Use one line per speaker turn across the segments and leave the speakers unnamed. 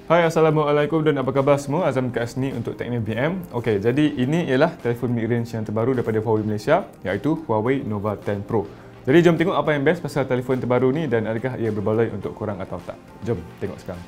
Hai, Assalamualaikum dan apa khabar semua? Azam kat sini untuk Teknik BM. Okey, jadi ini ialah telefon mid-range yang terbaru daripada Huawei Malaysia, iaitu Huawei Nova 10 Pro. Jadi jom tengok apa yang best pasal telefon terbaru ni dan adakah ia berbaloi untuk korang atau tak. Jom tengok sekarang.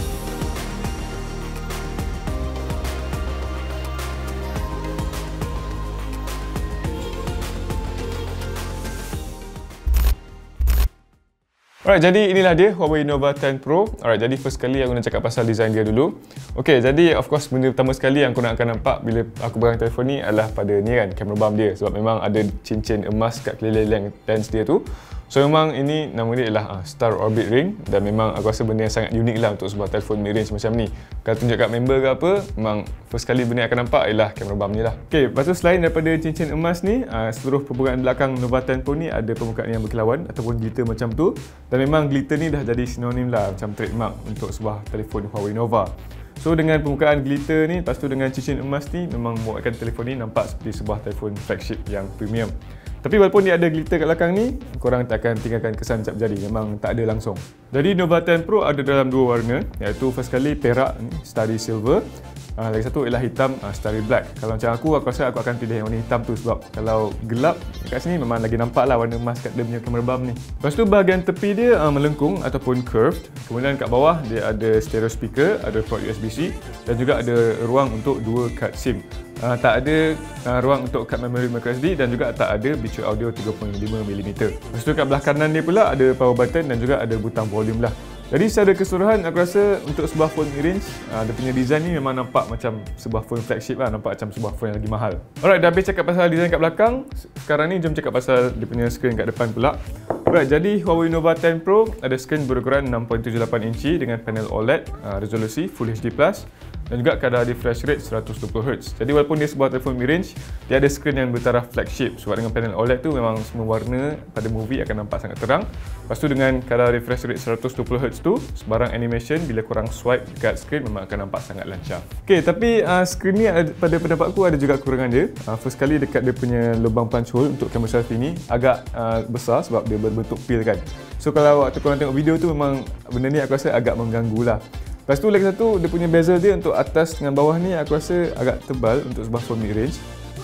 Alright, jadi inilah dia Huawei Nova 10 Pro. Alright, jadi first kali aku nak cakap pasal design dia dulu. Okay, jadi of course benda pertama sekali yang korang akan nampak bila aku pegang telefon ni adalah pada ni kan, kamera bump dia. Sebab memang ada cincin emas kat keliling lens dia tu. So memang ini nama dia ialah Star Orbit Ring dan memang aku rasa benda yang sangat unik lah untuk sebuah telefon mid-range macam ni. Kalau tunjuk kat member ke apa, memang first kali benda yang akan nampak ialah kamera bump ni lah. Okay, lepas tu selain daripada cincin emas ni, seluruh permukaan belakang Nova 10 Pro ni ada permukaan yang berkilauan ataupun glitter macam tu. Dan memang glitter ni dah jadi sinonim lah, macam trademark untuk sebuah telefon Huawei Nova. So dengan permukaan glitter ni, lepas tu dengan cincin emas ni, memang membuatkan telefon ni nampak seperti sebuah telefon flagship yang premium. Tapi walaupun dia ada glitter kat belakang ni, korang tak akan tinggalkan kesan cap jari, memang tak ada langsung. Jadi Nova 10 Pro ada dalam dua warna, iaitu first kali perak ni, Starry Silver. Lagi satu ialah hitam, Starry Black. Kalau macam aku rasa aku akan pilih yang warna hitam tu sebab kalau gelap kat sini memang lagi nampak lah warna emas kat dia punya kamera bump ni. Lepas tu bahagian tepi dia melengkung ataupun curved. Kemudian kat bawah dia ada stereo speaker, ada port USB-C dan juga ada ruang untuk dua card SIM. Tak ada ruang untuk kad memori microSD dan juga tak ada bicu audio 3.5mm. Lepas tu kat belah kanan dia pula ada power button dan juga ada butang volume lah. Jadi secara keseluruhan aku rasa untuk sebuah phone mid-range, dia punya design ni memang nampak macam sebuah phone flagship lah, nampak macam sebuah phone yang lagi mahal. Alright, dah habis cakap pasal design kat belakang. Sekarang ni jom cakap pasal dia punya screen kat depan pula. Alright, jadi Huawei Nova 10 Pro ada screen berukuran 6.78 inci dengan panel OLED, resolusi Full HD+, dan juga kadar refresh rate 120Hz. Jadi walaupun dia sebuah telefon mid-range, dia ada skrin yang bertaraf flagship. Sebab dengan panel OLED tu memang semua warna pada movie akan nampak sangat terang. Lepas tu dengan kadar refresh rate 120Hz tu, sebarang animation bila korang swipe dekat skrin memang akan nampak sangat lancar. Okay, tapi skrin ni pada pendapat aku ada juga kekurangan dia. First kali dekat dia punya lubang punch hole untuk kamera selfie ni agak besar sebab dia berbentuk pil kan. So kalau waktu korang tengok video tu memang benda ni aku rasa agak mengganggu lah. Lepas tu lagi satu, dia punya bezel dia untuk atas dengan bawah ni aku rasa agak tebal untuk sebuah phone mid-range.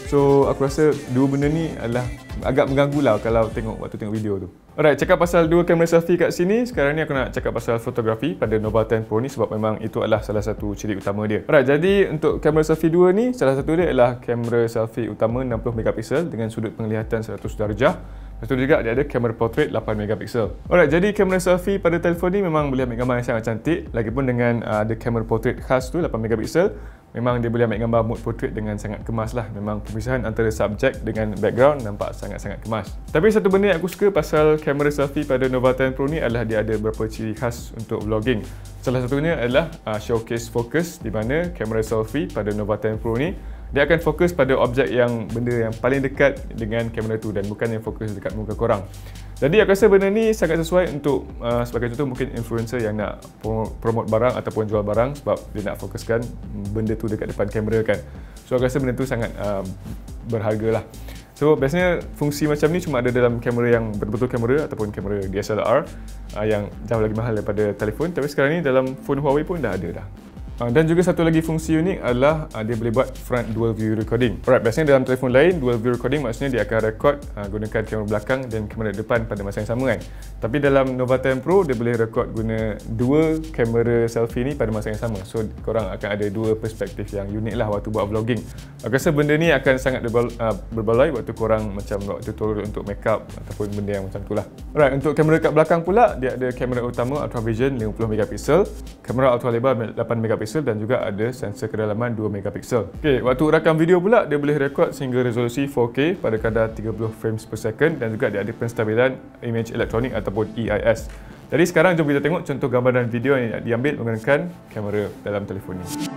So aku rasa dua benda ni adalah agak mengganggu lah kalau waktu tengok video tu. Alright, cakap pasal dua kamera selfie kat sini. Sekarang ni aku nak cakap pasal fotografi pada Nova 10 Pro ni sebab memang itu adalah salah satu ciri utama dia. Alright, jadi untuk kamera selfie dua ni, salah satu dia adalah kamera selfie utama 60MP dengan sudut penglihatan 100 darjah. Lepas tu juga dia ada kamera portrait 8MP. Alright, jadi kamera selfie pada telefon ni memang boleh ambil gambar yang sangat cantik. Lagipun dengan ada kamera portrait khas tu 8MP, memang dia boleh ambil gambar mode portrait dengan sangat kemas lah. Memang pemisahan antara subjek dengan background nampak sangat-sangat kemas. Tapi satu benda yang aku suka pasal kamera selfie pada Nova 10 Pro ni adalah dia ada beberapa ciri khas untuk vlogging. Salah satunya adalah showcase focus, di mana kamera selfie pada Nova 10 Pro ni dia akan fokus pada objek benda yang paling dekat dengan kamera tu dan bukan yang fokus dekat muka korang. Jadi aku rasa benda ni sangat sesuai untuk sebagai contoh mungkin influencer yang nak promote barang ataupun jual barang sebab dia nak fokuskan benda tu dekat depan kamera kan. So aku rasa benda tu sangat berharga lah. So biasanya fungsi macam ni cuma ada dalam kamera yang betul-betul kamera ataupun kamera DSLR yang jauh lagi mahal daripada telefon. Tapi sekarang ni dalam phone Huawei pun dah ada dah. Dan juga satu lagi fungsi unik adalah dia boleh buat front dual view recording. Alright, biasanya dalam telefon lain dual view recording maksudnya dia akan record gunakan kamera belakang dan kamera depan pada masa yang sama kan. Tapi dalam Nova 10 Pro dia boleh record guna dua kamera selfie ni pada masa yang sama. So korang akan ada dua perspektif yang unik lah waktu buat vlogging. Aku rasa benda ni akan sangat berbaloi waktu korang macam buat tutorial untuk makeup ataupun benda yang macam tu lah. Alright, untuk kamera kat belakang pula dia ada kamera utama Ultra Vision 50MP, kamera ultra lebar 8MP dan juga ada sensor kedalaman 2MP. Okey, waktu rakam video pula dia boleh rekod sehingga resolusi 4K pada kadar 30 frames per second dan juga dia ada penstabilan image elektronik ataupun EIS. Jadi sekarang jom kita tengok contoh gambar dan video yang diambil menggunakan kamera dalam telefon ni.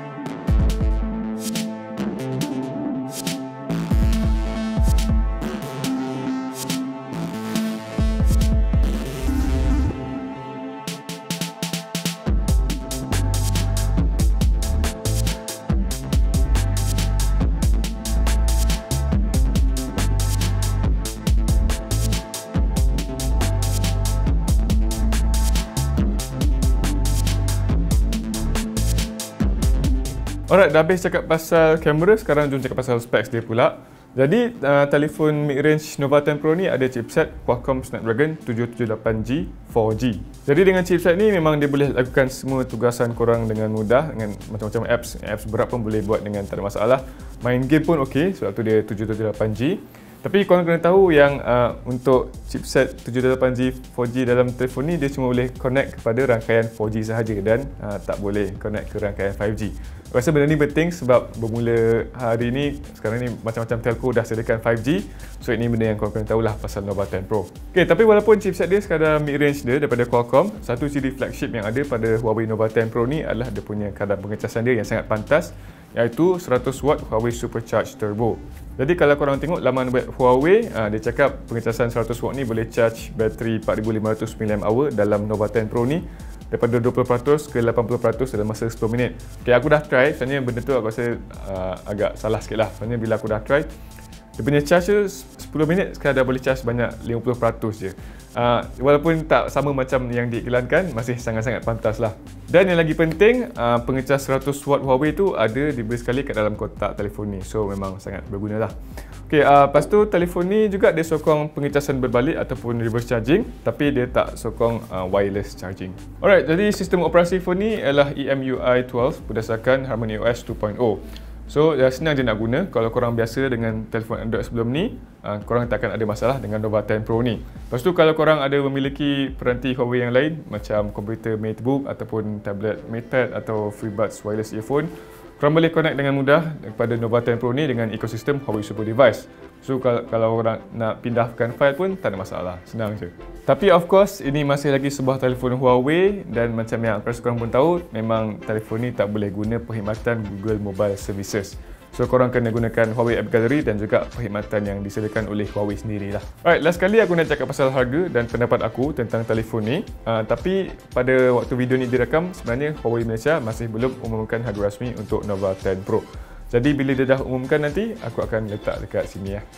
Alright, dah habis cakap pasal kamera, sekarang jom cakap pasal specs dia pula. Jadi, telefon mid-range Nova 10 Pro ni ada chipset Qualcomm Snapdragon 778G 4G. Jadi dengan chipset ni memang dia boleh lakukan semua tugasan korang dengan mudah, dengan macam-macam apps berat pun boleh buat dengan tak ada masalah. Main game pun okey sebab tu dia 778G. Tapi korang kena tahu yang untuk chipset 778G 4G dalam telefon ni dia cuma boleh connect kepada rangkaian 4G sahaja dan tak boleh connect ke rangkaian 5G. Aku rasa benda ni penting sebab bermula hari ni, sekarang ni macam-macam telco dah sediakan 5G. So ini benda yang korang kena tahulah pasal Nova 10 Pro. Okay, tapi walaupun chipset dia sekadar mid-range dia daripada Qualcomm, satu ciri flagship yang ada pada Huawei Nova 10 Pro ni adalah dia punya kadar pengecasan dia yang sangat pantas, iaitu 100W Huawei Supercharge Turbo. Jadi kalau korang tengok laman web Huawei, dia cakap pengecasan 100W ni boleh charge bateri 4500 mAh dalam Nova 10 Pro ni daripada 20% ke 80% dalam masa 10 minit. Okay, aku dah try, sebenarnya benda tu aku rasa agak salah sikit lah. Sebenarnya bila aku dah try, dia punya charge tu 10 minit sekadar boleh charge banyak 50% je. Walaupun tak sama macam yang diiklankan, masih sangat-sangat pantas lah. Dan yang lagi penting, pengecas 100W Huawei tu ada diberi sekali kat dalam kotak telefon ni. So memang sangat berguna lah. Okay, lepas tu telefon ni juga dia sokong pengecasan berbalik ataupun reverse charging, tapi dia tak sokong wireless charging. Alright, jadi sistem operasi phone ni ialah EMUI 12 berdasarkan HarmonyOS 2.0. So dah senang je nak guna. Kalau korang biasa dengan telefon Android sebelum ni, korang tak akan ada masalah dengan Nova 10 Pro ni. Lepas tu kalau korang ada memiliki peranti Huawei yang lain macam komputer MateBook ataupun tablet MatePad atau FreeBuds wireless earphone, korang boleh connect dengan mudah kepada Nova 10 Pro ni dengan ekosistem Huawei Super Device. So kalau korang nak pindahkan file pun tak ada masalah, senang je. Tapi of course ini masih lagi sebuah telefon Huawei dan macam yang aku rasa korang pun tahu, memang telefon ni tak boleh guna perkhidmatan Google Mobile Services. So korang kena gunakan Huawei App Gallery dan juga perkhidmatan yang disediakan oleh Huawei sendirilah. Alright, last kali aku nak cakap pasal harga dan pendapat aku tentang telefon ni. Tapi pada waktu video ni direkam, sebenarnya Huawei Malaysia masih belum umumkan harga rasmi untuk Nova 10 Pro. Jadi bila dia dah umumkan nanti, aku akan letak dekat sini ya.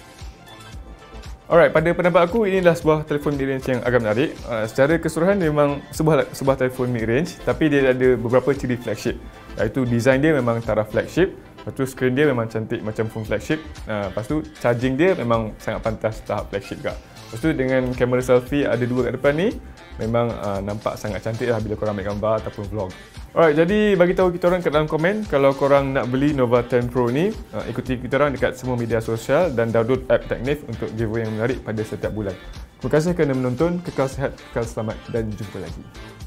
Alright, pada pendapat aku inilah sebuah telefon mid-range yang agak menarik. Secara keseluruhan memang sebuah telefon mid-range, tapi dia ada beberapa ciri flagship. Iaitu design dia memang taraf flagship. Lepas tu screen dia memang cantik macam phone flagship. Lepas tu charging dia memang sangat pantas tahap flagship juga. Lepas tu dengan kamera selfie ada dua kat depan ni, memang nampak sangat cantik lah bila korang ambil gambar ataupun vlog. Alright, jadi bagi tahu kita orang kat dalam komen kalau korang nak beli Nova 10 Pro ni. Ikuti kita orang dekat semua media sosial dan download app Technif untuk giveaway yang menarik pada setiap bulan. Terima kasih kerana menonton, kekal sihat, kekal selamat dan jumpa lagi.